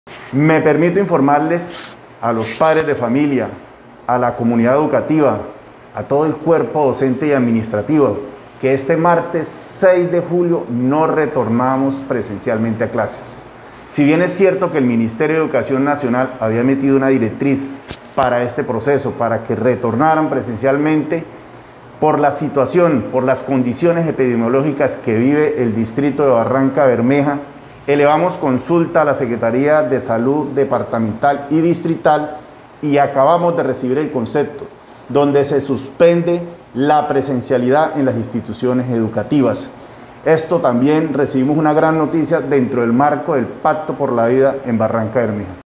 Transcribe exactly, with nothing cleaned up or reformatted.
Me permito informarles a los padres de familia, a la comunidad educativa, a todo el cuerpo docente y administrativo, que este martes seis de julio no retornamos presencialmente a clases. Si bien es cierto que el Ministerio de Educación Nacional había emitido una directriz para este proceso, para que retornaran presencialmente, por la situación, por las condiciones epidemiológicas que vive el distrito de Barranca Bermeja, elevamos consulta a la Secretaría de Salud Departamental y Distrital y acabamos de recibir el concepto, donde se suspende la presencialidad en las instituciones educativas. Esto también recibimos una gran noticia dentro del marco del Pacto por la Vida en Barranca Bermeja.